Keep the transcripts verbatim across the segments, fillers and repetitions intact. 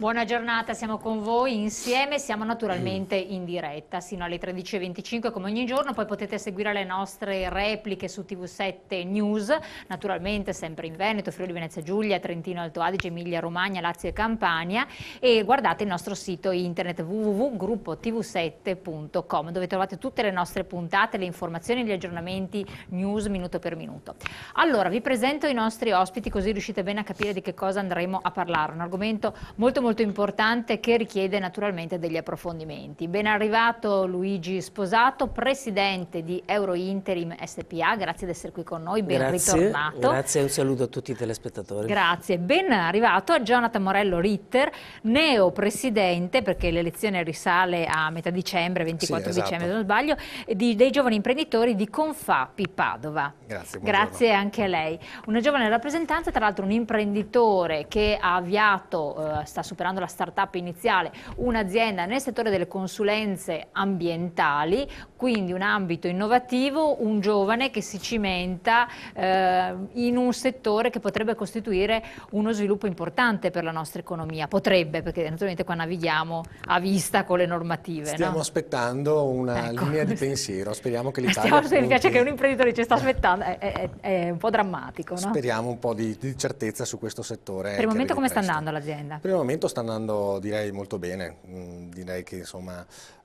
Buona giornata, siamo con voi insieme, siamo naturalmente in diretta sino alle tredici e venticinque come ogni giorno, poi potete seguire le nostre repliche su T V sette News, naturalmente sempre in Veneto, Friuli Venezia Giulia, Trentino Alto Adige, Emilia Romagna, Lazio e Campania, e guardate il nostro sito internet w w w punto gruppo t v sette punto com dove trovate tutte le nostre puntate, le informazioni, gli aggiornamenti news minuto per minuto. Allora vi presento i nostri ospiti così riuscite bene a capire di che cosa andremo a parlare, un argomento molto molto importante che richiede naturalmente degli approfondimenti. Ben arrivato Luigi Sposato, presidente di Eurointerim S P A, grazie di essere qui con noi, ben grazie, ritornato. Grazie e un saluto a tutti i telespettatori. Grazie, ben arrivato a Jonathan Morello Ritter, neo presidente, perché l'elezione risale a metà dicembre, ventiquattro sì, esatto. dicembre se non sbaglio, di, dei giovani imprenditori di Confapi Padova. Grazie, grazie anche a lei. Una giovane rappresentanza, tra l'altro un imprenditore che ha avviato, eh, sta superando la startup iniziale, un'azienda nel settore delle consulenze ambientali, quindi un ambito innovativo, un giovane che si cimenta eh, in un settore che potrebbe costituire uno sviluppo importante per la nostra economia, potrebbe, perché naturalmente qua navighiamo a vista con le normative. Stiamo no? aspettando una ecco. linea di pensiero, speriamo che l'Italia... Mi piace che un imprenditore ci sta aspettando, è, è, è un po' drammatico. No? Speriamo un po' di, di certezza su questo settore. Per il momento come presto. sta andando l'azienda? Per il momento sta andando direi molto bene, mm, direi che insomma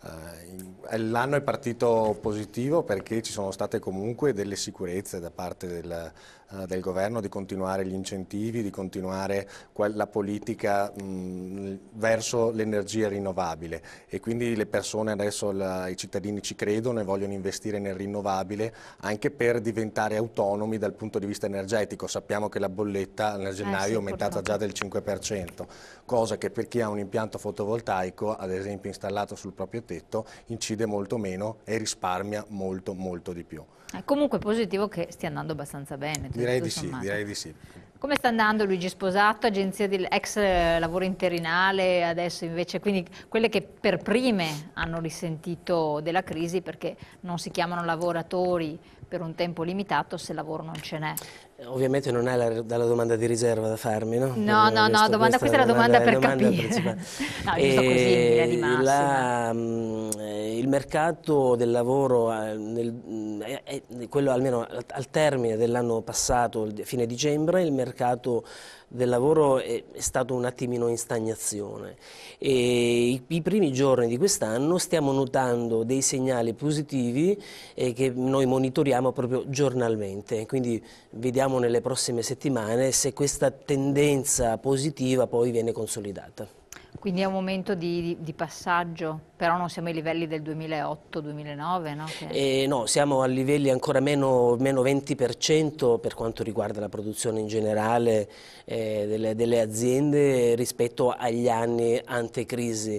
eh, l'anno è partito positivo perché ci sono state comunque delle sicurezze da parte del, uh, del governo di continuare gli incentivi, di continuare la politica mh, verso l'energia rinnovabile e quindi le persone adesso, la, i cittadini ci credono e vogliono investire nel rinnovabile anche per diventare autonomi dal punto di vista energetico. Sappiamo che la bolletta nel gennaio eh sì, è aumentata già del cinque per cento, cosa che per chi ha un impianto fotovoltaico, ad esempio installato sul proprio tetto, incide molto meno e risparmia molto molto di più. È comunque positivo che stia andando abbastanza bene. Direi di sì, direi di sì. Come sta andando Luigi Sposato, agenzia di ex lavoro interinale, adesso invece, quindi quelle che per prime hanno risentito della crisi perché non si chiamano lavoratori per un tempo limitato se lavoro non ce n'è. Ovviamente non è la, dalla domanda di riserva da farmi, no? No, no, no, domanda, questa è la domanda, per capire. No, giusto così, in linea di massima. La, mh, il mercato del lavoro, nel, è, è, quello almeno al, al termine dell'anno passato, fine dicembre, il mercato del lavoro è, è stato un attimino in stagnazione e i, i primi giorni di quest'anno stiamo notando dei segnali positivi eh, che noi monitoriamo proprio giornalmente, quindi vediamo nelle prossime settimane se questa tendenza positiva poi viene consolidata. Quindi è un momento di, di, di passaggio, però non siamo ai livelli del duemilaotto duemilanove, no? Che... Eh, no, siamo a livelli ancora meno, meno venti per cento per quanto riguarda la produzione in generale eh, delle, delle aziende rispetto agli anni antecrisi.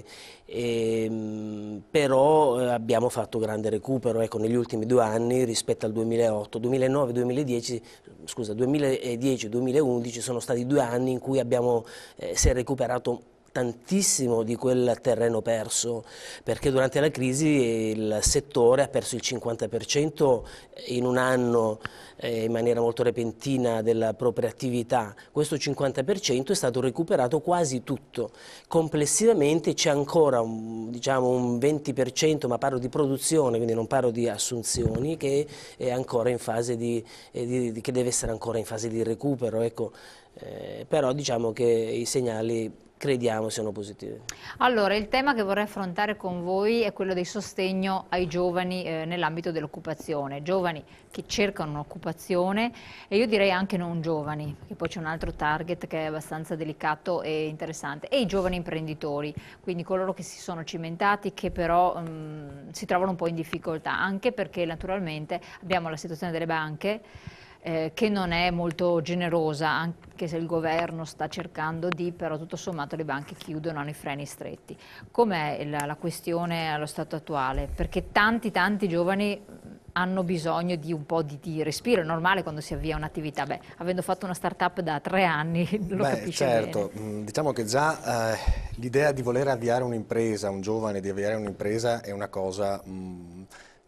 E, però eh, abbiamo fatto grande recupero ecco, negli ultimi due anni rispetto al duemilaotto, duemilanove, duemiladieci, scusa, duemiladieci duemilaundici sono stati due anni in cui abbiamo, eh, si è recuperato tantissimo di quel terreno perso, perché durante la crisi il settore ha perso il cinquanta per cento in un anno eh, in maniera molto repentina della propria attività. Questo cinquanta per cento è stato recuperato quasi tutto. Complessivamente c'è ancora un, diciamo, un venti per cento, ma parlo di produzione, quindi non parlo di assunzioni, che è ancora in fase di, eh, di, di che deve essere ancora in fase di recupero, ecco. eh, però diciamo che i segnali crediamo siano positivi. Allora, il tema che vorrei affrontare con voi è quello del sostegno ai giovani eh, nell'ambito dell'occupazione, giovani che cercano un'occupazione e io direi anche non giovani, perché poi c'è un altro target che è abbastanza delicato e interessante, e i giovani imprenditori, quindi coloro che si sono cimentati, che però mh, si trovano un po' in difficoltà, anche perché naturalmente abbiamo la situazione delle banche Eh, che non è molto generosa, anche se il governo sta cercando di, però tutto sommato le banche chiudono, hanno i freni stretti. Com'è la, la questione allo stato attuale? Perché tanti tanti giovani hanno bisogno di un po' di, di respiro, è normale quando si avvia un'attività. Beh, avendo fatto una start-up da tre anni lo Beh, capisce certo, bene. Diciamo che già eh, l'idea di voler avviare un'impresa, un giovane di avviare un'impresa è una cosa mh,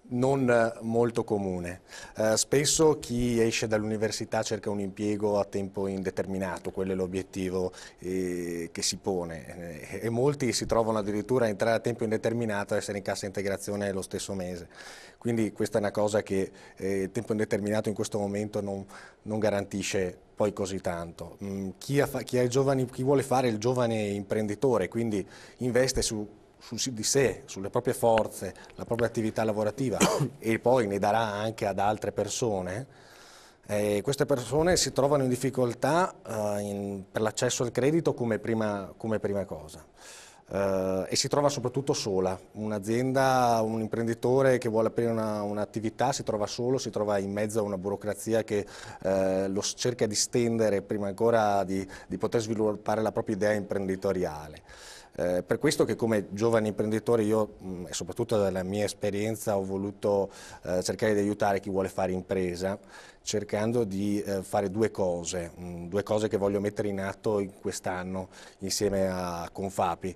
non molto comune. Eh, spesso chi esce dall'università cerca un impiego a tempo indeterminato, quello è l'obiettivo eh, che si pone, eh, e molti si trovano addirittura a entrare a tempo indeterminato e essere in cassa integrazione lo stesso mese. Quindi questa è una cosa che eh, il tempo indeterminato in questo momento non, non garantisce poi così tanto. Mm, chi, ha, chi, è giovani, chi vuole fare il giovane imprenditore, quindi investe su su di sé, sulle proprie forze, la propria attività lavorativa e poi ne darà anche ad altre persone, eh, queste persone si trovano in difficoltà eh, in, per l'accesso al credito come prima, come prima cosa. Uh, e si trova soprattutto sola. Un'azienda, un imprenditore che vuole aprire un'attività un si trova solo, si trova in mezzo a una burocrazia che uh, lo cerca di stendere prima ancora di, di poter sviluppare la propria idea imprenditoriale. Uh, per questo che come giovane imprenditore io, mh, e soprattutto dalla mia esperienza, ho voluto uh, cercare di aiutare chi vuole fare impresa, cercando di uh, fare due cose, mh, due cose che voglio mettere in atto in quest'anno insieme a Confapi.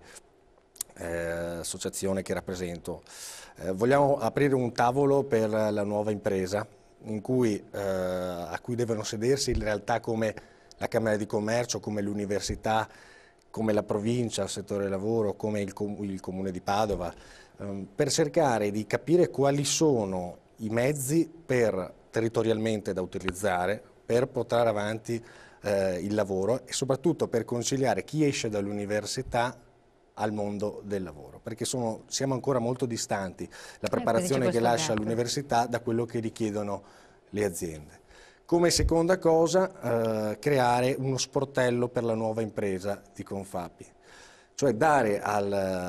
Eh, associazione che rappresento. Eh, vogliamo aprire un tavolo per la nuova impresa in cui, eh, a cui devono sedersi in realtà come la Camera di Commercio, come l'università, come la provincia, il settore lavoro, come il, com il Comune di Padova, ehm, per cercare di capire quali sono i mezzi per, territorialmente da utilizzare per portare avanti eh, il lavoro e soprattutto per conciliare chi esce dall'università al mondo del lavoro, perché sono, siamo ancora molto distanti, la preparazione eh, che lascia l'università da quello che richiedono le aziende. Come seconda cosa, eh, creare uno sportello per la nuova impresa di Confapi, cioè dare al,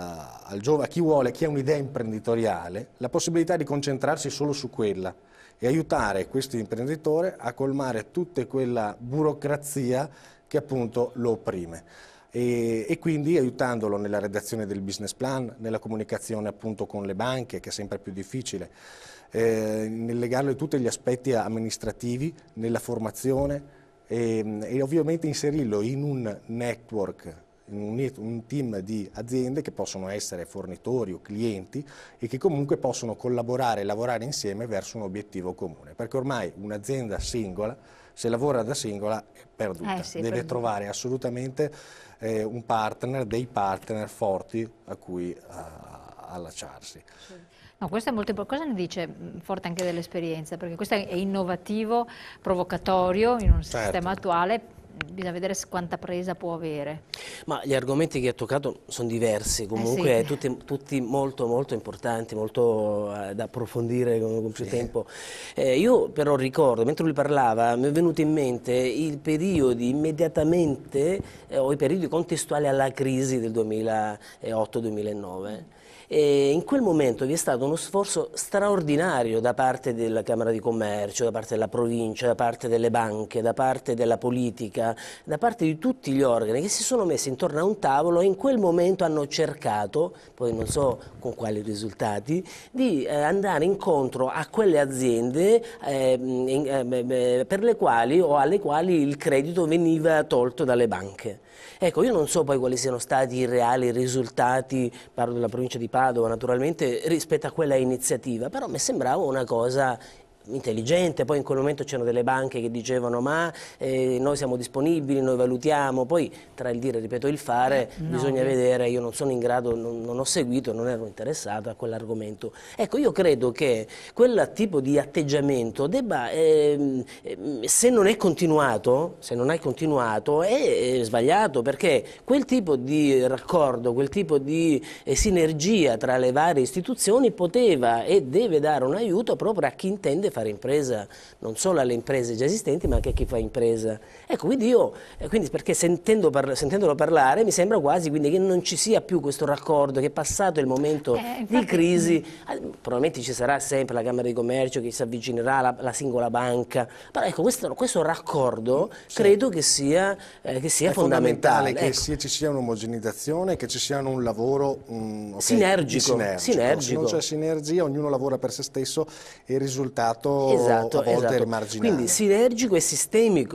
al giovane, a chi vuole, chi ha un'idea imprenditoriale, la possibilità di concentrarsi solo su quella e aiutare questo imprenditore a colmare tutta quella burocrazia che appunto lo opprime. E, e quindi aiutandolo nella redazione del business plan, nella comunicazione appunto con le banche, che è sempre più difficile, eh, nel legarlo a tutti gli aspetti amministrativi, nella formazione e, e ovviamente inserirlo in un network, in un, un team di aziende che possono essere fornitori o clienti e che comunque possono collaborare e lavorare insieme verso un obiettivo comune, perché ormai un'azienda singola, se lavora da singola, è perduta, eh sì, deve perduta. trovare assolutamente eh, un partner, dei partner forti a cui uh, allacciarsi. Sì. No, questo è molto importante. Cosa ne dice forte anche dell'esperienza? Perché questo è innovativo, provocatorio in un certo. sistema attuale. Bisogna vedere quanta presa può avere. Ma gli argomenti che ha toccato sono diversi, comunque eh sì. tutti, tutti molto molto importanti, molto eh, da approfondire con, con più sì. tempo. Eh, io però ricordo, mentre lui parlava, mi è venuto in mente i periodi immediatamente, eh, o i periodi contestuali alla crisi del duemilaotto duemilanove. E in quel momento vi è stato uno sforzo straordinario da parte della Camera di Commercio, da parte della provincia, da parte delle banche, da parte della politica, da parte di tutti gli organi che si sono messi intorno a un tavolo e in quel momento hanno cercato, poi non so con quali risultati, di eh, andare incontro a quelle aziende eh, in, eh, per le quali o alle quali il credito veniva tolto dalle banche. Ecco, io non so poi quali siano stati i reali risultati, parlo della provincia di Padova naturalmente, rispetto a quella iniziativa, però mi sembrava una cosa intelligente. Poi in quel momento c'erano delle banche che dicevano ma eh, noi siamo disponibili, noi valutiamo, poi tra il dire, ripeto, il fare no, bisogna no. vedere, io non sono in grado, non, non ho seguito, non ero interessato a quell'argomento. Ecco, io credo che quel tipo di atteggiamento debba, eh, se non è continuato, se non è continuato è, è sbagliato, perché quel tipo di raccordo, quel tipo di eh, sinergia tra le varie istituzioni poteva e deve dare un aiuto proprio a chi intende fare impresa, non solo alle imprese già esistenti ma anche a chi fa impresa. Ecco, quindi io, quindi perché sentendo parla, sentendolo parlare mi sembra quasi quindi che non ci sia più questo raccordo, che è passato il momento eh, infatti, di crisi, probabilmente ci sarà sempre la Camera di Commercio che si avvicinerà alla, alla singola banca, però ecco questo, questo raccordo sì. credo che sia, eh, che sia è fondamentale. fondamentale che ecco. sia, ci sia un'omogeneizzazione, che ci sia un lavoro um, okay, sinergico, sinergico. sinergico. Se non c'è sinergia, ognuno lavora per se stesso e il risultato esatto, a volte esatto. è marginale. Quindi sinergico e sistemico.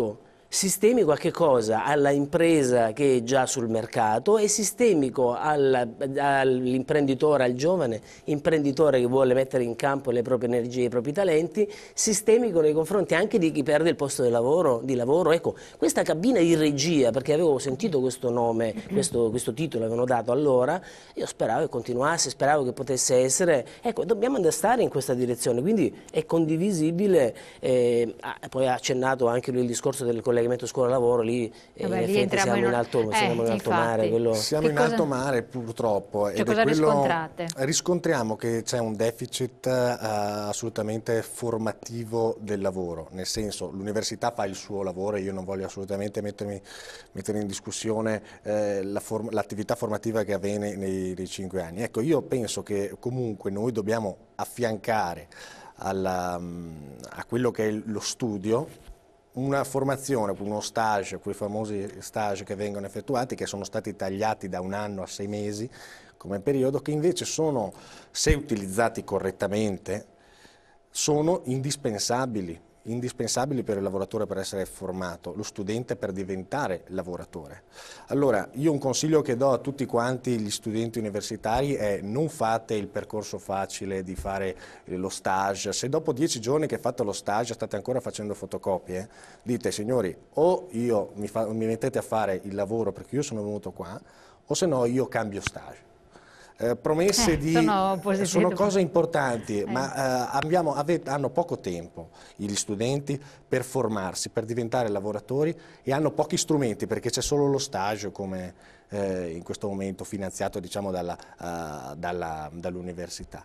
sistemico a che cosa? Alla impresa che è già sul mercato e sistemico all'imprenditore, al giovane imprenditore che vuole mettere in campo le proprie energie, i propri talenti, sistemico nei confronti anche di chi perde il posto di lavoro. Di lavoro. Ecco, questa cabina di regia, perché avevo sentito questo nome, questo, questo titolo avevano dato allora, io speravo che continuasse, speravo che potesse essere, ecco, dobbiamo andare in questa direzione, quindi è condivisibile, eh, poi ha accennato anche lui il discorso del collegamento scuola-lavoro, lì, eh, Vabbè, in lì effetti siamo in, in, alto, eh, siamo in alto mare. Quello... Siamo che in cosa... alto mare purtroppo. Cioè, ed cosa è quello... riscontrate? Riscontriamo che c'è un deficit uh, assolutamente formativo del lavoro, nel senso l'università fa il suo lavoro e io non voglio assolutamente mettermi, mettere in discussione eh, la form l'attività formativa che avviene nei, nei cinque anni. Ecco, io penso che comunque noi dobbiamo affiancare alla, a quello che è lo studio una formazione, uno stage, quei famosi stage che vengono effettuati, che sono stati tagliati da un anno a sei mesi come periodo, che invece sono, se utilizzati correttamente, sono indispensabili, indispensabili per il lavoratore per essere formato, lo studente per diventare lavoratore. Allora, io un consiglio che do a tutti quanti gli studenti universitari è: non fate il percorso facile di fare lo stage. Se dopo dieci giorni che fate lo stage state ancora facendo fotocopie, dite: signori, o io mi, fa, mi mettete a fare il lavoro perché io sono venuto qua, o se no io cambio stage. Eh, promesse eh, di, sono, sono cose importanti, eh. ma eh, abbiamo, ave, hanno poco tempo gli studenti per formarsi, per diventare lavoratori, e hanno pochi strumenti perché c'è solo lo stage come eh, in questo momento finanziato, diciamo, dalla, uh, dalla, dall'università.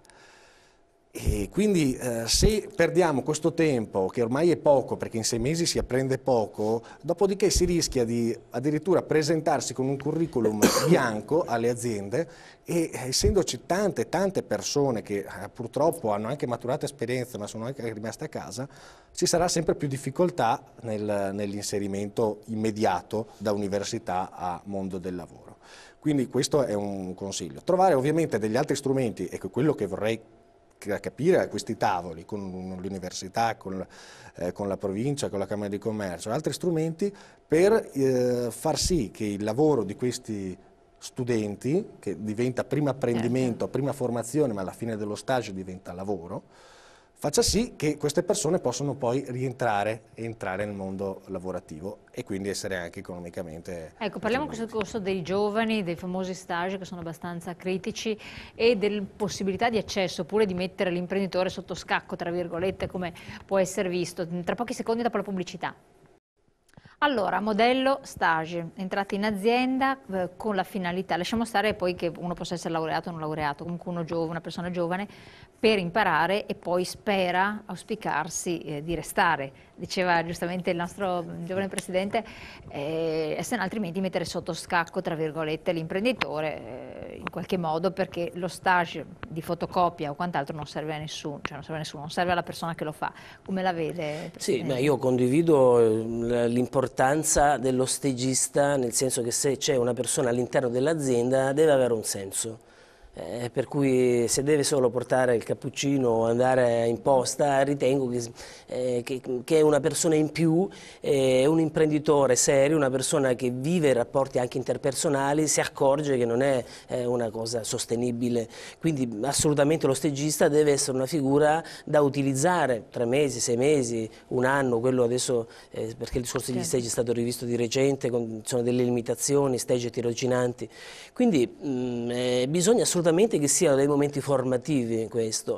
E quindi eh, se perdiamo questo tempo, che ormai è poco perché in sei mesi si apprende poco, dopodiché si rischia di addirittura presentarsi con un curriculum bianco alle aziende e, essendoci tante tante persone che eh, purtroppo hanno anche maturato esperienza ma sono anche rimaste a casa, ci sarà sempre più difficoltà nel, nell'inserimento immediato da università a mondo del lavoro. Quindi questo è un consiglio. Trovare ovviamente degli altri strumenti, ecco, quello che vorrei capire a questi tavoli con l'università, con, eh, con la provincia, con la Camera di Commercio, altri strumenti per eh, far sì che il lavoro di questi studenti, che diventa prima apprendimento, certo, prima formazione, ma alla fine dello stage diventa lavoro, faccia sì che queste persone possano poi rientrare e entrare nel mondo lavorativo e quindi essere anche economicamente... Ecco, parliamo in questo corso dei giovani, dei famosi stage che sono abbastanza critici e della possibilità di accesso, oppure di mettere l'imprenditore sotto scacco, tra virgolette, come può essere visto. Tra pochi secondi dopo la pubblicità. Allora, modello stage, entrate in azienda eh, con la finalità, lasciamo stare poi che uno possa essere laureato o non laureato, comunque uno giovane, una persona giovane, per imparare e poi spera, auspicarsi, eh, di restare. Diceva giustamente il nostro giovane presidente, eh, se no altrimenti mettere sotto scacco, tra virgolette, l'imprenditore eh, in qualche modo, perché lo stage di fotocopia o quant'altro non serve a nessuno, cioè non serve a nessuno, non serve alla persona che lo fa. Come la vede, Presidente? Sì, beh, io condivido l'importanza dello stagista, nel senso che se c'è una persona all'interno dell'azienda deve avere un senso. Eh, per cui se deve solo portare il cappuccino o andare in posta, ritengo che, eh, che, che è una persona in più, è eh, un imprenditore serio, una persona che vive rapporti anche interpersonali, si accorge che non è eh, una cosa sostenibile. Quindi assolutamente lo stagista deve essere una figura da utilizzare tre mesi, sei mesi, un anno, quello adesso eh, perché il discorso degli stage è stato rivisto di recente, con, sono delle limitazioni, stage tirocinanti. Quindi mh, eh, bisogna assolutamente che siano dei momenti formativi in questo,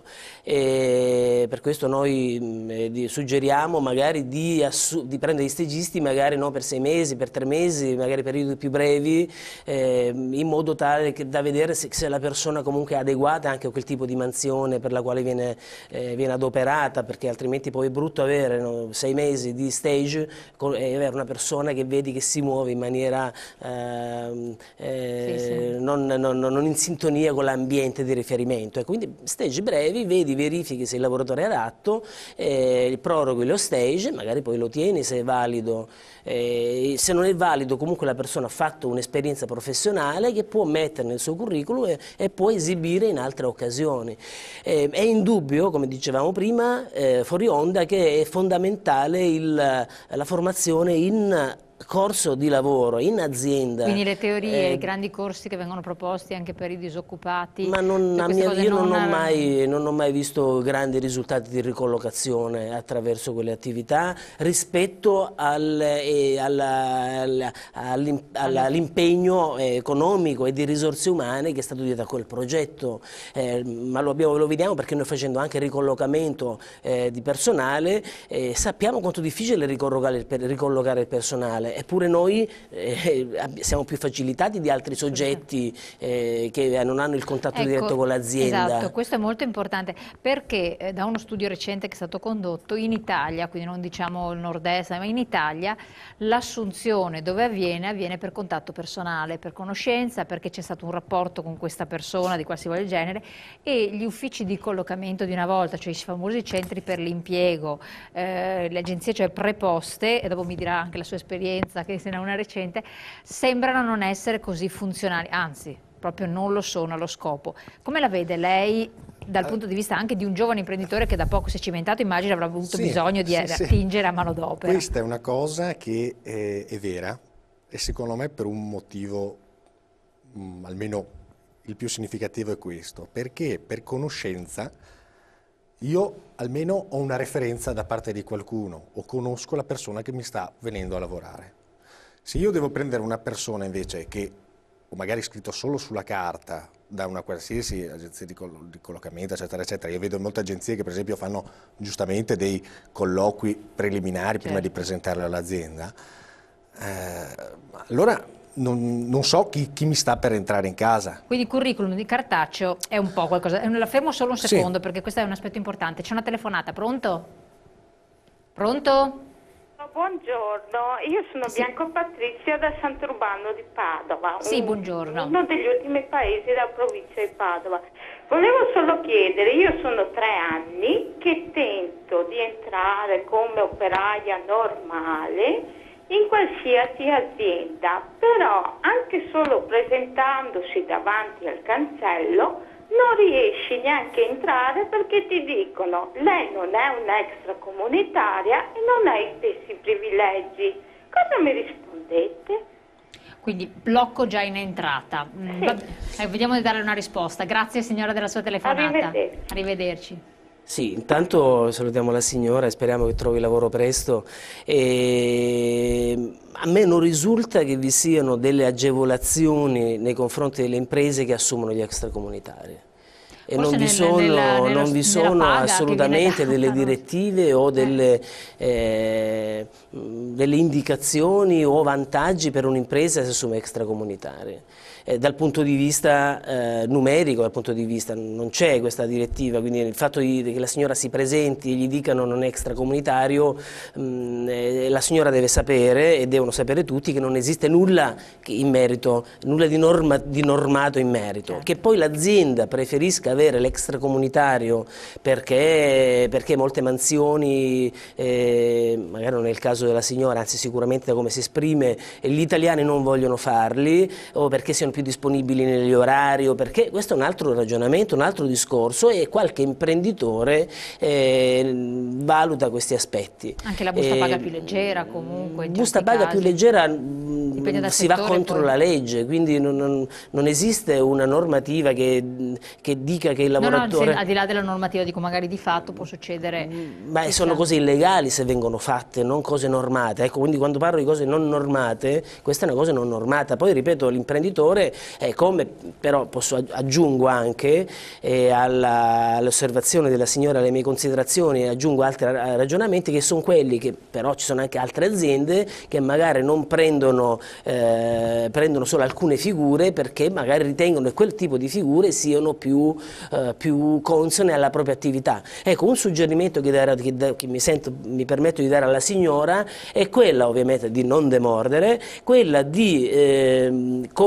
e per questo noi mh, suggeriamo magari di, di prendere gli stagisti magari non per sei mesi, per tre mesi, magari periodi più brevi, eh, in modo tale che, da vedere se, se la persona comunque è adeguata anche a quel tipo di mansione per la quale viene, eh, viene adoperata, perché altrimenti poi è brutto avere no, sei mesi di stage con, e avere una persona che vedi che si muove in maniera eh, eh, sì, sì. Non, non, non in sintonia con l'ambiente di riferimento. E quindi stage brevi, vedi, verifichi se il lavoratore è adatto, eh, proroghi lo stage, magari poi lo tieni se è valido. Eh, se non è valido, comunque la persona ha fatto un'esperienza professionale che può mettere nel suo curriculum e, e può esibire in altre occasioni. Eh, è indubbio, come dicevamo prima, eh, fuori onda, che è fondamentale il, la formazione in corso di lavoro, in azienda. Quindi le teorie, eh, i grandi corsi che vengono proposti anche per i disoccupati. Ma non, a mia, io non, non ho mai, non ho mai visto grandi risultati di ricollocazione attraverso quelle attività rispetto al, eh, all'impegno economico e di risorse umane che è stato dietro a quel progetto. Eh, ma lo, abbiamo, lo vediamo perché noi, facendo anche ricollocamento eh, di personale, eh, sappiamo quanto difficile è ricollocare il, ricollocare il personale. Eppure noi eh, siamo più facilitati di altri soggetti eh, che non hanno il contatto ecco, diretto con l'azienda. Esatto, questo è molto importante perché eh, da uno studio recente che è stato condotto in Italia, quindi non diciamo il nord-est, ma in Italia l'assunzione dove avviene, avviene per contatto personale, per conoscenza, perché c'è stato un rapporto con questa persona di qualsivoglia genere, e gli uffici di collocamento di una volta, cioè i famosi centri per l'impiego, eh, le agenzie cioè preposte, e dopo mi dirà anche la sua esperienza che se ne ha una recente, sembrano non essere così funzionali, anzi proprio non lo sono allo scopo. Come la vede lei dal punto di vista anche di un giovane imprenditore che da poco si è cimentato, immagino avrà avuto sì, bisogno di sì, attingere sì. a manodopera? Questa è una cosa che è, è vera, e secondo me per un motivo mh, almeno il più significativo è questo, perché per conoscenza io almeno ho una referenza da parte di qualcuno, o conosco la persona che mi sta venendo a lavorare. Se io devo prendere una persona invece che, o magari scritto solo sulla carta, da una qualsiasi agenzia di, coll di collocamento, eccetera, eccetera, io vedo molte agenzie che per esempio fanno giustamente dei colloqui preliminari certo. prima di presentarli all'azienda, eh, allora non, non so chi, chi mi sta per entrare in casa. Quindi il curriculum di cartaceo è un po' qualcosa, la fermo solo un secondo sì. perché questo è un aspetto importante. C'è una telefonata, pronto? Pronto? Buongiorno, io sono sì. Bianco Patrizia da Sant'Urbano di Padova, sì, un, buongiorno. uno degli ultimi paesi della provincia di Padova. Volevo solo chiedere, io sono tre anni che tento di entrare come operaia normale in qualsiasi azienda, però anche solo presentandosi davanti al cancello non riesci neanche a entrare perché ti dicono lei non è un'extracomunitaria e non ha i stessi privilegi. Cosa mi rispondete? Quindi blocco già in entrata. Sì. Eh, vediamo di dare una risposta. Grazie signora della sua telefonata. Arrivederci. Arrivederci. Sì, intanto salutiamo la signora e speriamo che trovi lavoro presto. E a me non risulta che vi siano delle agevolazioni nei confronti delle imprese che assumono gli extracomunitari. E non vi nel, sono, nella, nella, non vi sono assolutamente delle direttive o delle, eh, delle indicazioni o vantaggi per un'impresa che si assume extracomunitari. Eh, dal punto di vista eh, numerico, dal punto di vista non c'è questa direttiva, quindi il fatto di, che la signora si presenti e gli dicano non è extracomunitario, mh, eh, la signora deve sapere, e devono sapere tutti, che non esiste nulla in merito, nulla di, norma, di normato in merito. Certo. Che poi l'azienda preferisca avere l'extracomunitario perché, perché molte mansioni, eh, magari non è il caso della signora, anzi sicuramente da come si esprime, gli italiani non vogliono farli, o perché siano più disponibili negli orari, o perché questo è un altro ragionamento, un altro discorso, e qualche imprenditore eh, valuta questi aspetti. Anche la busta eh, paga più leggera comunque. Busta paga casi. più leggera si va contro poi. la legge, quindi non, non, non esiste una normativa che, che dica che il lavoratore... No, no, al di là della normativa, dico magari di fatto può succedere... Ma questa... sono cose illegali se vengono fatte, non cose normate. Ecco, quindi quando parlo di cose non normate, questa è una cosa non normata. Poi ripeto, l'imprenditore è come, però posso aggiungo anche eh, all'osservazione della signora, alle mie considerazioni, aggiungo altri ragionamenti che sono quelli che, però ci sono anche altre aziende che magari non prendono, eh, prendono solo alcune figure perché magari ritengono che quel tipo di figure siano più, eh, più consone alla propria attività. Ecco, un suggerimento che, dare, che, che mi, sento, mi permetto di dare alla signora è quella ovviamente di non demordere, quella di, eh, come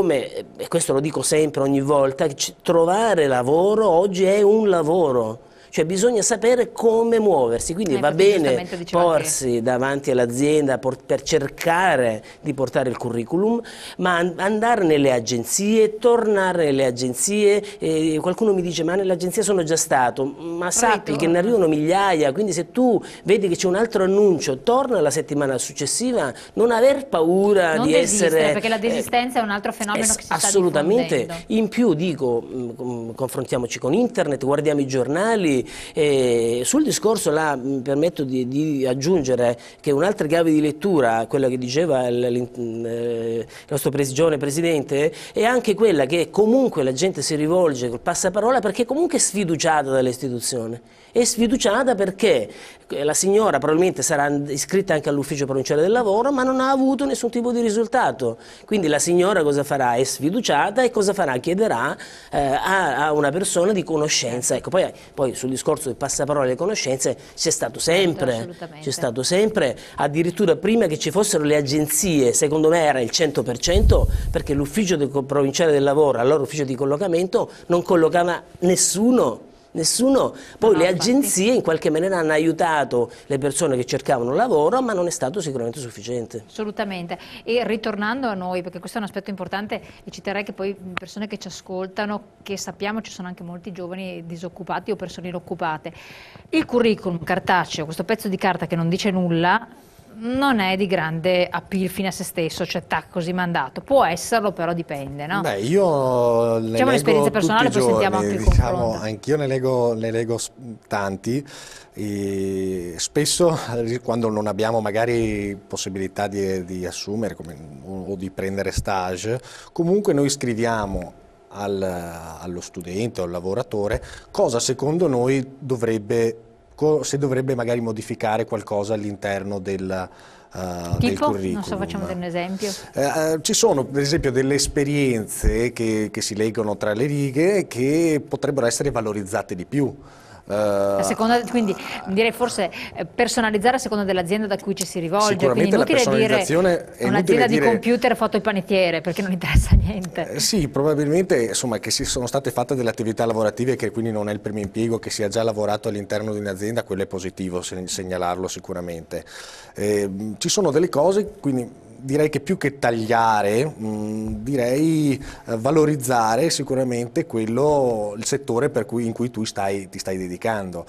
e questo lo dico sempre, ogni volta, trovare lavoro oggi è un lavoro. Cioè bisogna sapere come muoversi, quindi eh, va bene porsi che... davanti all'azienda per cercare di portare il curriculum, ma andare nelle agenzie, tornare nelle agenzie, eh, qualcuno mi dice ma nell'agenzia sono già stato, ma sappi che ne arrivano migliaia, quindi se tu vedi che c'è un altro annuncio, torna la settimana successiva, non aver paura non di essere... perché la desistenza eh, è un altro fenomeno che si sta assolutamente. diffondendo. In più dico, mh, confrontiamoci con internet, guardiamo i giornali. E sul discorso là mi permetto di, di aggiungere che un'altra chiave di lettura, quella che diceva il, il, il nostro giovane presidente, è anche quella che comunque la gente si rivolge col passaparola perché comunque è sfiduciata dall'istituzione. È sfiduciata perché la signora probabilmente sarà iscritta anche all'ufficio provinciale del lavoro ma non ha avuto nessun tipo di risultato. Quindi la signora cosa farà? È sfiduciata e cosa farà? Chiederà eh, a, a una persona di conoscenza. Ecco, poi, poi sul discorso del passaparola e le conoscenze c'è stato sempre, c'è stato sempre, addirittura prima che ci fossero le agenzie, secondo me era il cento per cento, perché l'ufficio provinciale del lavoro, allora ufficio di collocamento, non collocava nessuno. Nessuno, poi no, le agenzie infatti. in qualche maniera hanno aiutato le persone che cercavano lavoro, ma non è stato sicuramente sufficiente. Assolutamente. E ritornando a noi, perché questo è un aspetto importante, e ci terrei che poi persone che ci ascoltano, che sappiamo ci sono anche molti giovani disoccupati o persone inoccupate, il curriculum cartaceo, questo pezzo di carta che non dice nulla, non è di grande appeal fine a se stesso, cioè tac, così mandato. Può esserlo, però dipende, no? Beh, io ne diciamo un'esperienza personale, poi sentiamo anche il diciamo, confronto. Anch'io ne leggo, ne leggo tanti e spesso quando non abbiamo magari possibilità di, di assumere come, o di prendere stage, comunque noi scriviamo al, allo studente o al lavoratore cosa secondo noi dovrebbe se dovrebbe magari modificare qualcosa all'interno del, uh, del curriculum. Non so, facciamo un esempio. Eh, ci sono per esempio delle esperienze che, che si leggono tra le righe che potrebbero essere valorizzate di più. A seconda, quindi direi forse personalizzare a seconda dell'azienda da cui ci si rivolge, quindi inutile dire un'azienda di dire... computer fatto il panettiere perché non interessa niente. Eh, sì, probabilmente insomma che si sono state fatte delle attività lavorative che quindi non è il primo impiego, che sia già lavorato all'interno di un'azienda, quello è positivo segnalarlo sicuramente. Eh, ci sono delle cose, quindi direi che più che tagliare, mh, direi eh, valorizzare sicuramente quello, il settore per cui, in cui tu stai, ti stai dedicando.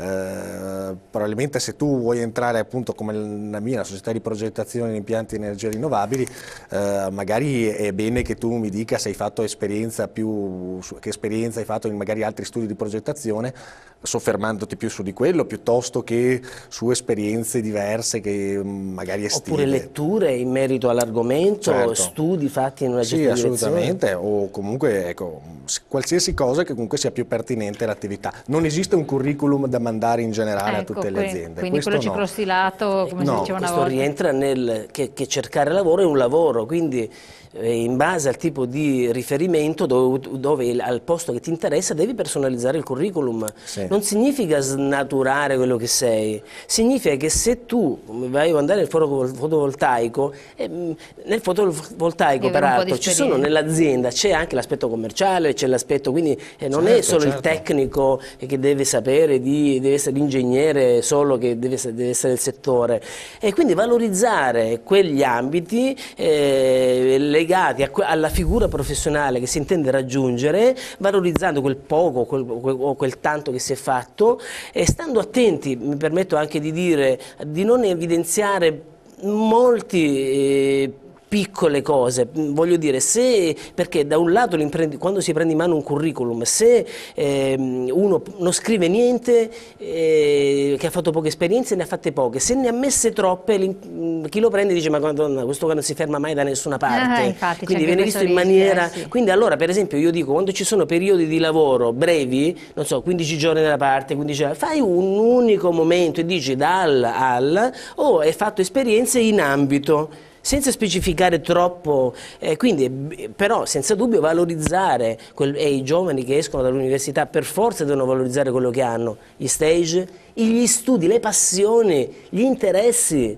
Eh, probabilmente se tu vuoi entrare appunto come la mia, la società di progettazione di impianti di energie rinnovabili, eh, magari è bene che tu mi dica se hai fatto esperienza più, che esperienza hai fatto in magari altri studi di progettazione, soffermandoti più su di quello piuttosto che su esperienze diverse che magari estive. Oppure letture in merito all'argomento, certo. Studi fatti in una certa direzione. Sì, assolutamente, o comunque ecco, qualsiasi cosa che comunque sia più pertinente all'attività. Non esiste un curriculum da mandare in generale ecco, a tutte le aziende. Quindi questo quello no. ciclostilato, come no, si diceva una questo volta. rientra nel che, che cercare lavoro è un lavoro, quindi eh, in base al tipo di riferimento dove, dove al posto che ti interessa devi personalizzare il curriculum. Sì. Non significa snaturare quello che sei, significa che se tu vai a andare nel fotovoltaico, eh, nel fotovoltaico peraltro ci sono nell'azienda, c'è anche l'aspetto commerciale, c'è l'aspetto, quindi eh, non certo, è solo certo. il tecnico che deve sapere, di, deve essere l'ingegnere solo che deve essere, deve essere il settore, e quindi valorizzare quegli ambiti eh, legati a, alla figura professionale che si intende raggiungere, valorizzando quel poco quel, quel, o quel tanto che si è fatto e stando attenti, mi permetto anche di dire, di non evidenziare molti eh, piccole cose, voglio dire, se, perché da un lato quando si prende in mano un curriculum, se eh, uno non scrive niente, eh, che ha fatto poche esperienze, ne ha fatte poche, se ne ha messe troppe, chi lo prende dice ma Madonna, questo qua non si ferma mai da nessuna parte, ah, infatti, quindi viene visto in maniera, eh, sì. Quindi allora per esempio io dico, quando ci sono periodi di lavoro brevi, non so, quindici giorni da una parte, quindici giorni, fai un unico momento e dici dal al, o oh, hai fatto esperienze in ambito, senza specificare troppo, eh, quindi però senza dubbio valorizzare quel, e i giovani che escono dall'università per forza devono valorizzare quello che hanno, gli stage, gli studi, le passioni, gli interessi.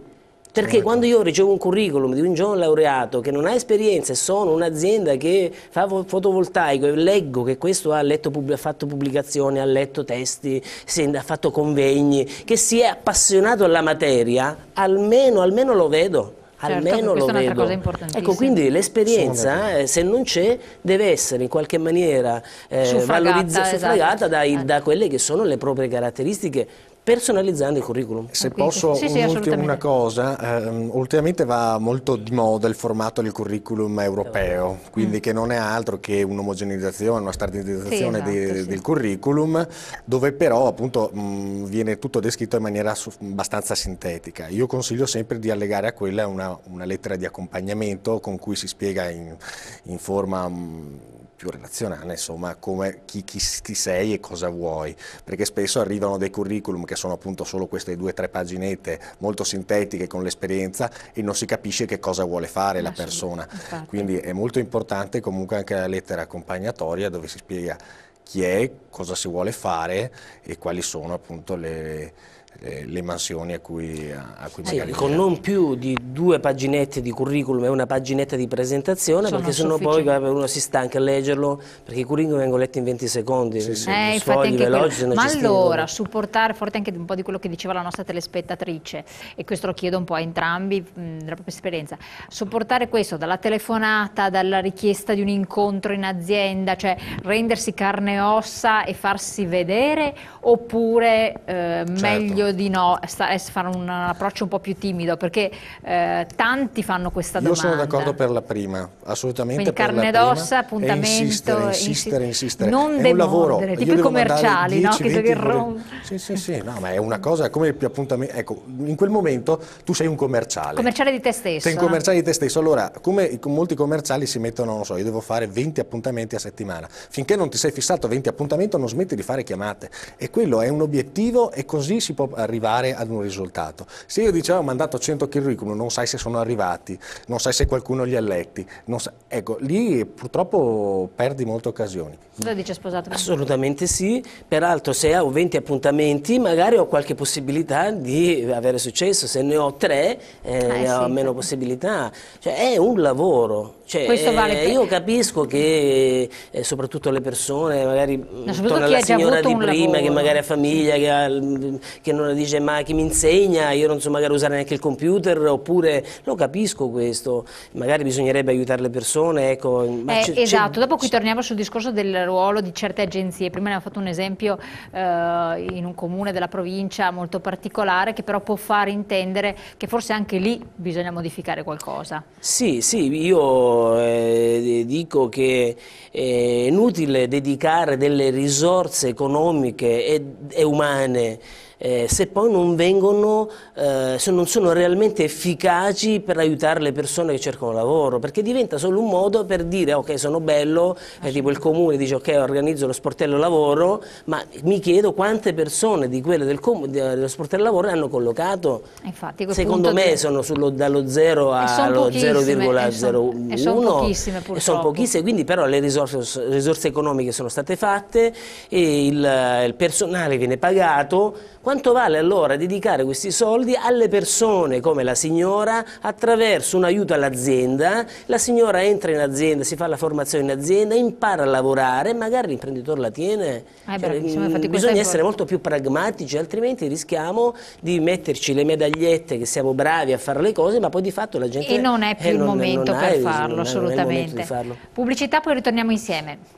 Perché quando io ricevo un curriculum di un giovane laureato che non ha esperienza e sono un'azienda che fa fotovoltaico e leggo che questo ha, letto, ha fatto pubblicazioni, ha letto testi, ha fatto convegni, che si è appassionato alla materia, almeno, almeno lo vedo. Certo, Almeno lo vedo. Cosa importantissima. Ecco, quindi l'esperienza, eh, se non c'è, deve essere in qualche maniera eh, valorizzata, suffragata esatto. da, da quelle che sono le proprie caratteristiche, personalizzando il curriculum. Se posso sì, sì, una cosa, ehm, ultimamente va molto di moda il formato del curriculum europeo, quindi mm. che non è altro che un'omogeneizzazione, una standardizzazione sì, esatto, di, sì. del curriculum, dove però appunto mh, viene tutto descritto in maniera abbastanza sintetica. Io consiglio sempre di allegare a quella una, una lettera di accompagnamento con cui si spiega in, in forma mh, più relazionale, insomma, come chi, chi, chi sei e cosa vuoi, perché spesso arrivano dei curriculum che sono appunto solo queste due o tre paginette molto sintetiche con l'esperienza e non si capisce che cosa vuole fare la persona, infatti. Quindi è molto importante comunque anche la lettera accompagnatoria dove si spiega chi è, cosa si vuole fare e quali sono appunto le... le mansioni a cui, a cui sì, magari... con non più di due paginette di curriculum e una paginetta di presentazione, sono perché sennò poi uno si stanca a leggerlo, perché i curriculum vengono letti in venti secondi, sì, sì. Eh, sfogli veloci. Ma allora, supportare, forte anche un po' di quello che diceva la nostra telespettatrice, e questo lo chiedo un po' a entrambi mh, della propria esperienza, supportare questo dalla telefonata, dalla richiesta di un incontro in azienda, cioè rendersi carne e ossa e farsi vedere, oppure eh, certo. meglio di no, fare un approccio un po' più timido, perché eh, tanti fanno questa domanda. Io sono d'accordo per la prima, assolutamente. Quindi per carne la d'ossa, appuntamento, insistere, insistere, insistere. Non è un lavoro, tipo i commerciali, no? Che che rom... Sì, sì, sì, no, ma è una cosa come più appuntamenti. Ecco, in quel momento tu sei un commerciale. Commerciale di te stesso. Sei un commerciale di te stesso. Allora, come molti commerciali si mettono, non so, io devo fare venti appuntamenti a settimana. Finché non ti sei fissato venti appuntamenti non smetti di fare chiamate. E quello è un obiettivo e così si può arrivare ad un risultato. Se io dicevo ho mandato cento curriculum, non sai se sono arrivati, non sai se qualcuno li ha letti, non sa... ecco, lì purtroppo perdi molte occasioni. Cosa dice sposato? Assolutamente sì, peraltro se ho venti appuntamenti magari ho qualche possibilità di avere successo, se ne ho tre eh, eh, ne ho sì, meno sì. possibilità, cioè è un lavoro. Cioè, eh, vale io capisco che eh, soprattutto le persone, magari no, torna la signora di prima lavoro. Che magari ha famiglia, che, ha, che non dice ma chi mi insegna, io non so magari usare neanche il computer, oppure lo capisco questo, magari bisognerebbe aiutare le persone. Ecco, ma eh, esatto, dopo qui torniamo sul discorso del ruolo di certe agenzie, prima ne ho fatto un esempio eh, in un comune della provincia molto particolare che però può far intendere che forse anche lì bisogna modificare qualcosa. Sì, sì, io Eh, dico che è inutile dedicare delle risorse economiche e, e umane eh, se poi non vengono, eh, se non sono realmente efficaci per aiutare le persone che cercano lavoro, perché diventa solo un modo per dire ok sono bello, eh, tipo il comune dice ok organizzo lo sportello lavoro, ma mi chiedo quante persone di quelle del dello sportello lavoro hanno collocato. Infatti, secondo me sono sullo, dallo zero allo zero virgola zero uno e sono pochissime purtroppo. E sono pochissime, quindi però le risorse, risorse economiche sono state fatte e il, il personale viene pagato. Quanto vale allora dedicare questi soldi alle persone come la signora attraverso un aiuto all'azienda? La signora entra in azienda, si fa la formazione in azienda, impara a lavorare, magari l'imprenditore la tiene. Eh beh, cioè, bisogna essere molto più pragmatici, altrimenti rischiamo di metterci le medagliette che siamo bravi a fare le cose, ma poi di fatto la gente... E non è più eh, il non, momento non per hai, farlo, non assolutamente. Farlo. Pubblicità, poi ritorniamo insieme.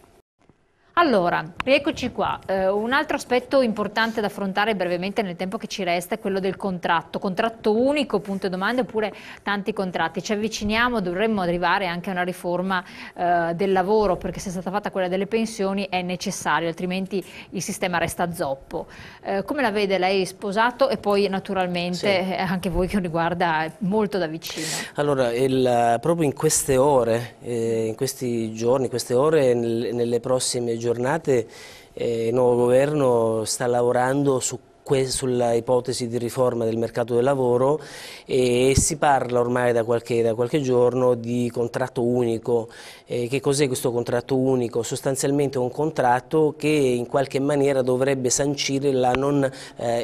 Allora, rieccoci qua. Eh, un altro aspetto importante da affrontare brevemente nel tempo che ci resta è quello del contratto. Contratto unico, punto e domande, oppure tanti contratti. Ci avviciniamo, dovremmo arrivare anche a una riforma eh, del lavoro, perché se è stata fatta quella delle pensioni è necessario, altrimenti il sistema resta zoppo. Eh, come la vede lei sposato e poi naturalmente sì. eh, anche voi che riguarda molto da vicino? Allora, il, proprio in queste ore, eh, in questi giorni, queste ore, nel, nelle prossime giornate, giornate eh, il nuovo governo sta lavorando su sulla ipotesi di riforma del mercato del lavoro e si parla ormai da qualche, da qualche giorno di contratto unico. Eh, che cos'è questo contratto unico? Sostanzialmente un contratto che in qualche maniera dovrebbe sancire la non eh,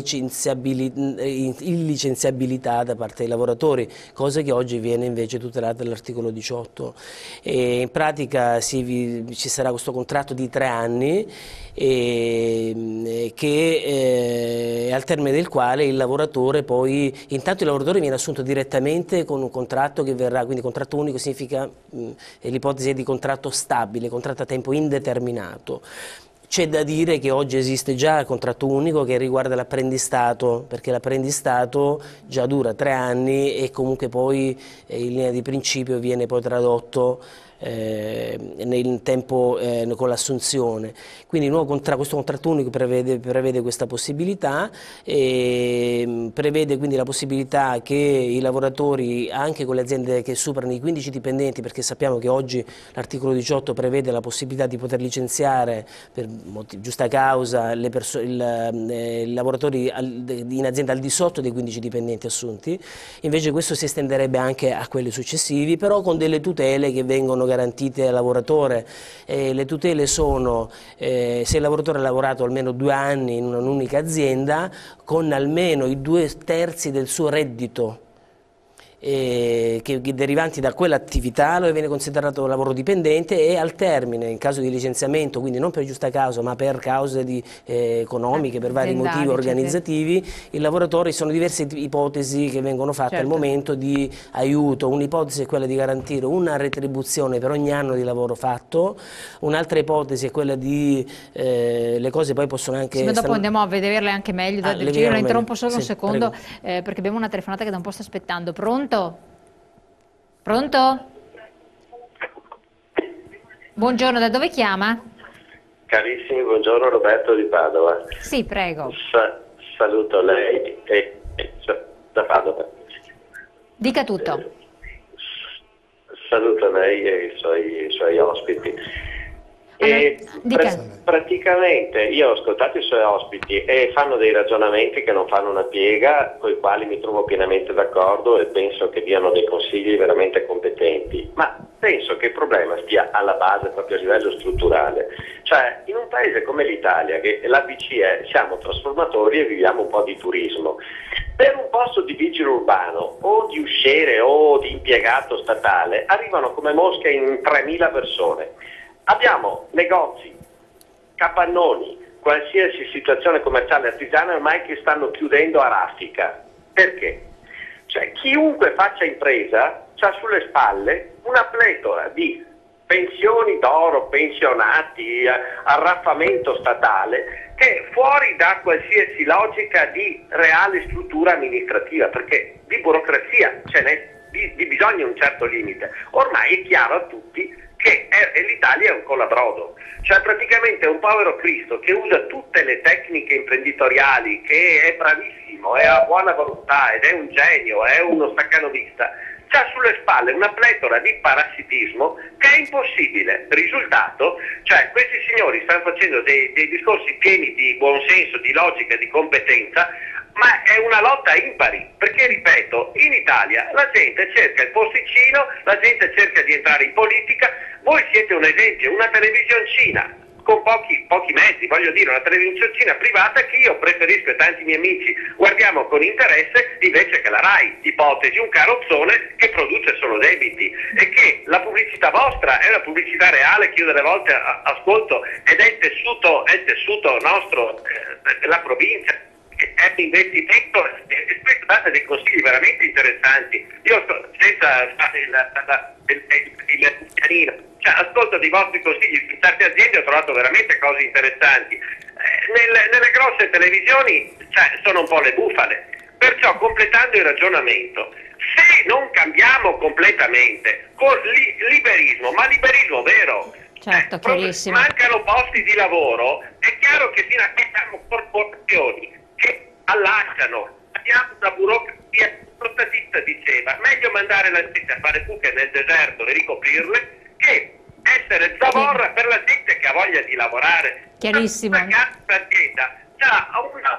illicenziabilità da parte dei lavoratori, cosa che oggi viene invece tutelata dall'articolo diciotto. E in pratica si, ci sarà questo contratto di tre anni e, che, eh, al termine del quale il lavoratore poi, intanto il lavoratore viene assunto direttamente con un contratto che verrà, quindi contratto unico significa, l'ipotesi è di contratto stabile, contratto a tempo indeterminato. C'è da dire che oggi esiste già il contratto unico che riguarda l'apprendistato, perché l'apprendistato già dura tre anni e comunque poi eh, in linea di principio viene poi tradotto Eh, nel tempo eh, con l'assunzione. Quindi il nuovo contra questo contratto unico prevede, prevede questa possibilità e prevede quindi la possibilità che i lavoratori, anche con le aziende che superano i quindici dipendenti, perché sappiamo che oggi l'articolo diciotto prevede la possibilità di poter licenziare per giusta causa le il, eh, i lavoratori al, in azienda al di sotto dei quindici dipendenti assunti, invece questo si estenderebbe anche a quelli successivi, però con delle tutele che vengono garantite al lavoratore. Eh, le tutele sono eh, se il lavoratore ha lavorato almeno due anni in un'unica azienda con almeno i due terzi del suo reddito Eh, che, che derivanti da quell'attività lo viene considerato lavoro dipendente e al termine, in caso di licenziamento, quindi non per giusta causa ma per cause di, eh, economiche, per vari motivi organizzativi, i lavoratori, sono diverse ipotesi che vengono fatte certo. al momento di aiuto. Un'ipotesi è quella di garantire una retribuzione per ogni anno di lavoro fatto, un'altra ipotesi è quella di eh, le cose poi possono anche... Sì, ma dopo andiamo a vederle anche meglio, ah, io la interrompo solo sì, un secondo eh, perché abbiamo una telefonata che da un po' sta aspettando. Pronto? Pronto? Buongiorno, da dove chiama? Carissimi, buongiorno, Roberto di Padova. Sì, prego. Sa saluto lei e, e da Padova. Dica tutto. Eh, saluto lei e i suoi, i suoi ospiti. E allora, pr praticamente io ho ascoltato i suoi ospiti e fanno dei ragionamenti che non fanno una piega, con i quali mi trovo pienamente d'accordo e penso che diano dei consigli veramente competenti, ma penso che il problema stia alla base proprio a livello strutturale, cioè in un paese come l'Italia, che l'A B C è, siamo trasformatori e viviamo un po' di turismo. Per un posto di vigile urbano o di usciere o di impiegato statale arrivano come mosche in tremila persone. Abbiamo negozi, capannoni, qualsiasi situazione commerciale artigiana ormai che stanno chiudendo a raffica. Perché? Cioè, chiunque faccia impresa ha sulle spalle una pletora di pensioni d'oro, pensionati, arraffamento statale, che è fuori da qualsiasi logica di reale struttura amministrativa, perché di burocrazia ce n'è di, di bisogno un certo limite. Ormai è chiaro a tutti che l'Italia è un colabrodo, cioè praticamente è un povero Cristo che usa tutte le tecniche imprenditoriali, che è bravissimo, è a buona volontà ed è un genio, è uno staccanovista, c'ha sulle spalle una pletora di parassitismo che è impossibile. Risultato, cioè questi signori stanno facendo dei, dei discorsi pieni di buonsenso, di logica, di competenza, ma è una lotta impari, perché ripeto, in Italia la gente cerca il posticino, la gente cerca di entrare in politica. Voi siete un esempio, una televisioncina con pochi, pochi mezzi, voglio dire, una televisioncina privata che io preferisco e tanti miei amici guardiamo con interesse invece che la RAI, ipotesi un carrozzone che produce solo debiti, e che la pubblicità vostra è una pubblicità reale che io delle volte ascolto ed è il tessuto, è il tessuto nostro, eh, la provincia, è investimento, e questo date dei consigli veramente interessanti. Io senza fare il, il, il, il pianino, cioè, ascolto dei vostri consigli in certe aziende, ho trovato veramente cose interessanti. Eh, nelle, nelle grosse televisioni cioè, sono un po' le bufale. Perciò, completando il ragionamento, se non cambiamo completamente con li, liberismo, ma liberismo vero, certo, eh, chiarissimo, mancano posti di lavoro, è chiaro che fino a che abbiamo corporazioni che allacciano, abbiamo una burocrazia. Lo statista diceva, meglio mandare la gente a fare buche nel deserto e ricoprirle che essere zavorra per la gente che ha voglia di lavorare. Chiarissimo. L'azienda ha una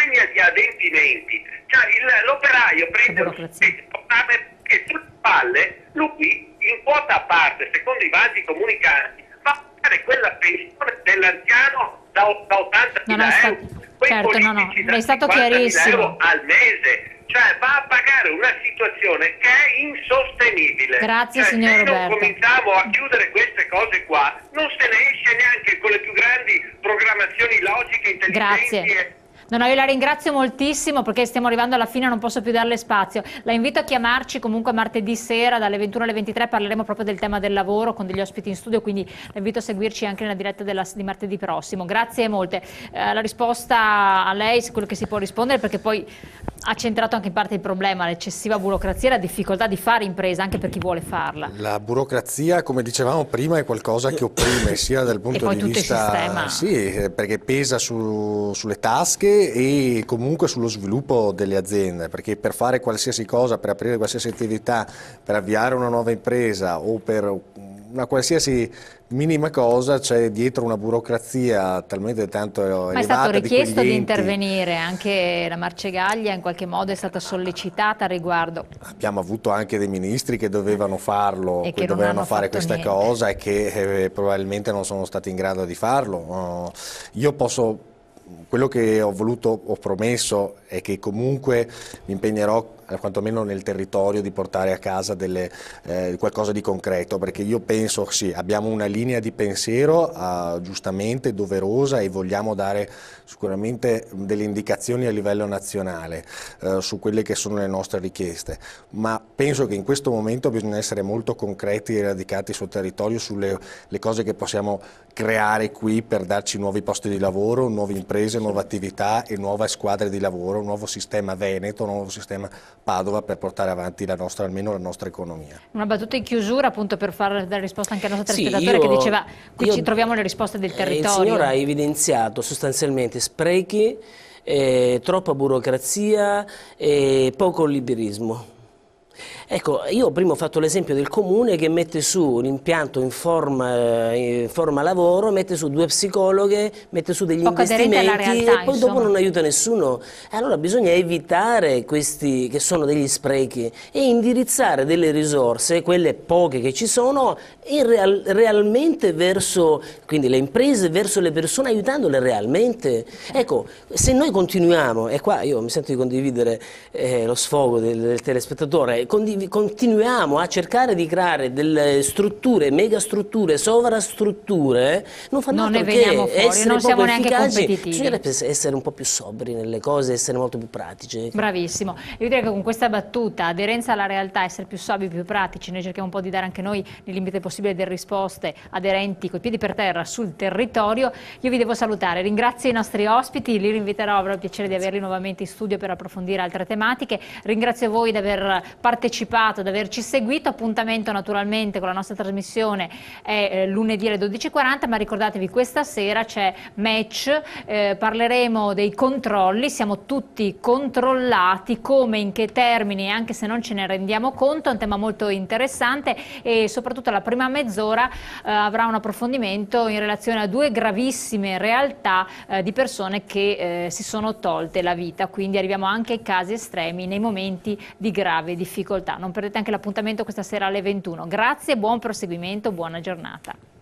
bagna di adempimenti, cioè il- l'operaio prende lo stipendio e sulle spalle lui in quota a parte, secondo i vasi comunicanti, va a pagare quella pensione dell'anziano da, da ottantamila euro, quei certo, no, no, politici da è stato cinquantamila chiarissimo. euro al mese. Cioè va a pagare una situazione che è insostenibile. Grazie, cioè, signor se Roberto. non cominciamo a chiudere queste cose qua, non se ne esce neanche con le più grandi programmazioni logiche, intelligenti. Grazie. e- No, no, io la ringrazio moltissimo perché stiamo arrivando alla fine, non posso più darle spazio. La invito a chiamarci comunque martedì sera dalle ventuno alle ventitré, parleremo proprio del tema del lavoro con degli ospiti in studio, quindi la invito a seguirci anche nella diretta della, di martedì prossimo. Grazie molte. Eh, la risposta a lei, quello che si può rispondere, perché poi ha centrato anche in parte il problema, l'eccessiva burocrazia e la difficoltà di fare impresa anche per chi vuole farla. La burocrazia, come dicevamo prima, è qualcosa che opprime sia dal punto poi di tutto il vista, sistema. sì, perché pesa su- sulle tasche e comunque sullo sviluppo delle aziende, perché per fare qualsiasi cosa, per aprire qualsiasi attività, per avviare una nuova impresa o per una qualsiasi minima cosa c'è dietro una burocrazia talmente tanto elevata. Ma è stato richiesto quegli di enti. intervenire, anche la Marcegaglia in qualche modo è stata sollecitata a riguardo. Abbiamo avuto anche dei ministri che dovevano farlo, E che, che non dovevano hanno fare fatto questa niente. cosa e che eh, probabilmente non sono stati in grado di farlo. Uh, io posso, quello che ho voluto, ho promesso è che comunque mi impegnerò quantomeno nel territorio di portare a casa delle, eh, qualcosa di concreto, perché io penso, sì, abbiamo una linea di pensiero uh, giustamente doverosa e vogliamo dare sicuramente delle indicazioni a livello nazionale uh, su quelle che sono le nostre richieste, ma penso che in questo momento bisogna essere molto concreti e radicati sul territorio sulle le cose che possiamo creare qui per darci nuovi posti di lavoro, nuove imprese, nuove attività e nuove squadre di lavoro, un nuovo sistema Veneto, un nuovo sistema Padova per portare avanti la nostra, almeno la nostra economia. Una battuta in chiusura appunto per far dare risposta anche al nostro Sì, telespettatore io- che diceva qui io- ci troviamo le risposte del Eh, territorio. Il signore ha evidenziato sostanzialmente sprechi, eh, troppa burocrazia e poco liberismo. Ecco, io prima ho fatto l'esempio del comune che mette su un impianto in forma, in forma lavoro, mette su due psicologhe, mette su degli Poco aderente alla investimenti realtà, e poi insomma. dopo non aiuta nessuno. Allora bisogna evitare questi che sono degli sprechi e indirizzare delle risorse, quelle poche che ci sono, in real- realmente verso quindi le imprese, verso le persone, aiutandole realmente. Ecco, se noi continuiamo, e qua io mi sento di condividere eh, lo sfogo del, del telespettatore, condiv- continuiamo a cercare di creare delle strutture, megastrutture, sovrastrutture, non fanno Non ne altro veniamo che fuori, essere non siamo poco neanche efficaci. competitivi. Bisognerebbe essere un po' più sobri nelle cose, essere molto più pratici. Bravissimo, io direi che con questa battuta, aderenza alla realtà, essere più sobri, più pratici, noi cerchiamo un po' di dare anche noi nel limite possibile delle risposte aderenti coi piedi per terra sul territorio. Io vi devo salutare, ringrazio i nostri ospiti, li rinviterò, avrò il piacere di averli nuovamente in studio per approfondire altre tematiche, ringrazio voi di aver partecipato, di averci seguito, appuntamento naturalmente con la nostra trasmissione è eh, lunedì alle dodici e quaranta, ma ricordatevi questa sera c'è Match, eh, parleremo dei controlli, siamo tutti controllati, come, in che termini, anche se non ce ne rendiamo conto, è un tema molto interessante e soprattutto la prima mezz'ora eh, avrà un approfondimento in relazione a due gravissime realtà eh, di persone che eh, si sono tolte la vita, quindi arriviamo anche ai casi estremi nei momenti di grave difficoltà. Non perdete anche l'appuntamento questa sera alle ventuno. Grazie, buon proseguimento, buona giornata.